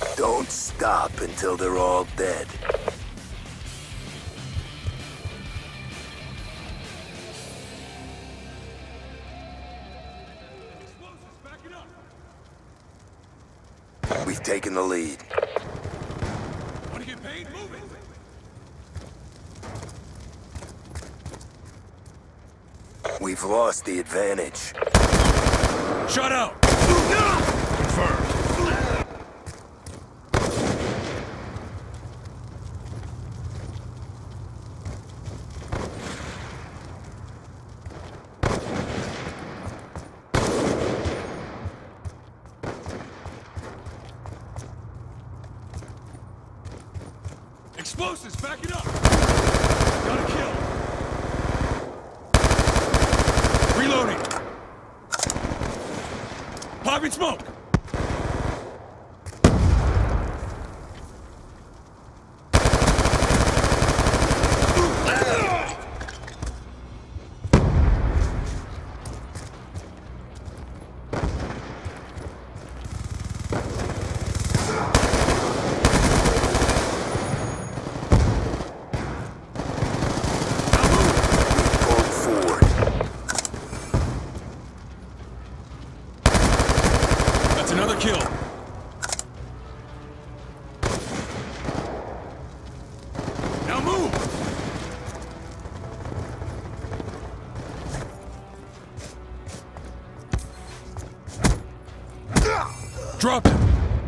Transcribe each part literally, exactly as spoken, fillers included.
Don't stop until they're all dead. We've taken the lead. Want to get paid? Move it! We've lost the advantage. Shut out! Confirmed. Explosives, back it up! Got a kill! Reloading! Popping smoke! Another kill. Now move! Drop it!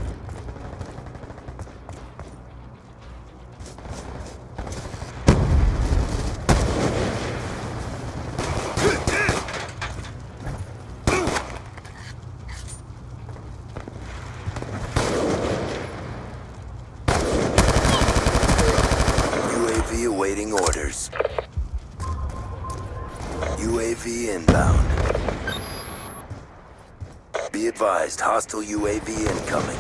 Awaiting orders. U A V inbound. Be advised, hostile U A V incoming.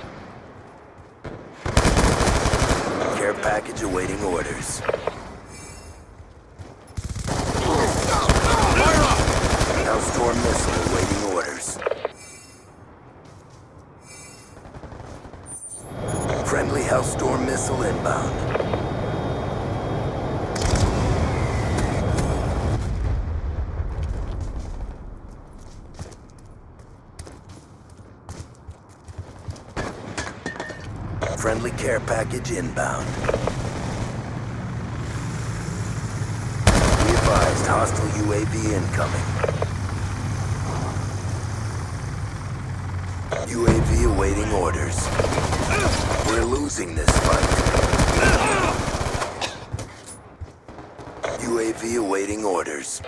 Care package awaiting orders. Fire up! Hellstorm missile awaiting orders. Friendly Hellstorm missile inbound. Friendly care package inbound. Be advised, hostile U A V incoming. U A V awaiting orders. We're losing this fight. U A V awaiting orders.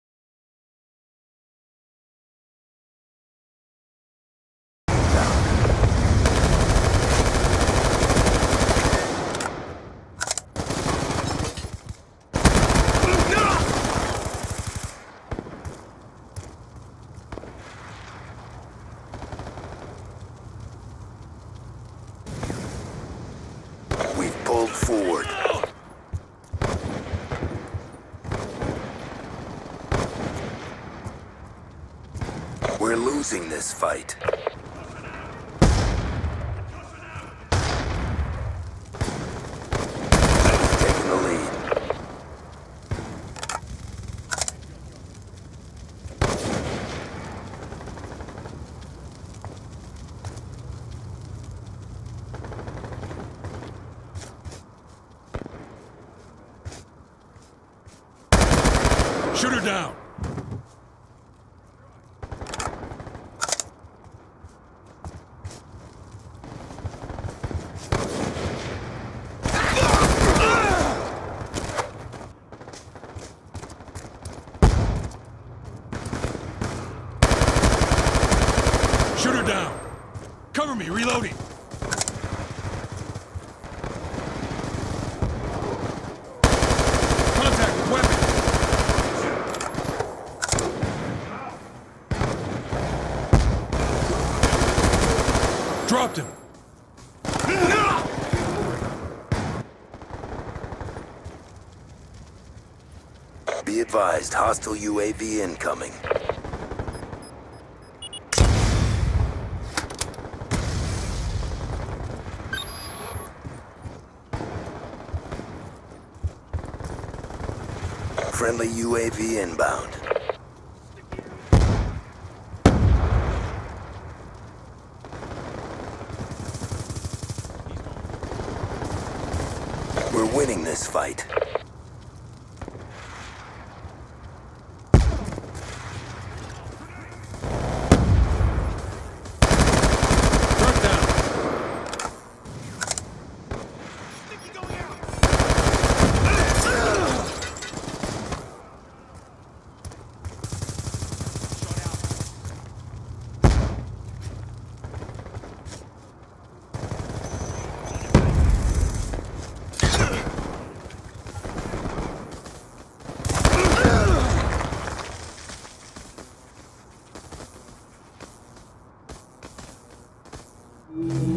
We've pulled forward. We're losing this fight. Taking the lead. Shoot her down! Shoot her down! Cover me, reloading! Contact with weapon! Dropped him! Be advised, hostile U A V incoming. Friendly U A V inbound. We're winning this fight. Truck down. You